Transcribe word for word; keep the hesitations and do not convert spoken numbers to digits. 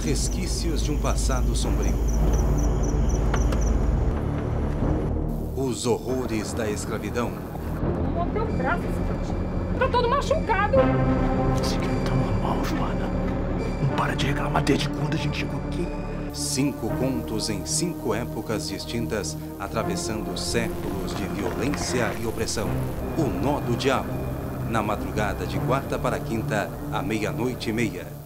Resquícios de um passado sombrio. Os horrores da escravidão. Tomou teu braço, esse tá todo machucado. Esse aqui não tá normal, Joana. Não para de reclamar desde quando a gente chegou aqui. Cinco contos em cinco épocas distintas, atravessando séculos de violência e opressão. O Nó do Diabo. Na madrugada de quarta para quinta, à meia-noite e meia.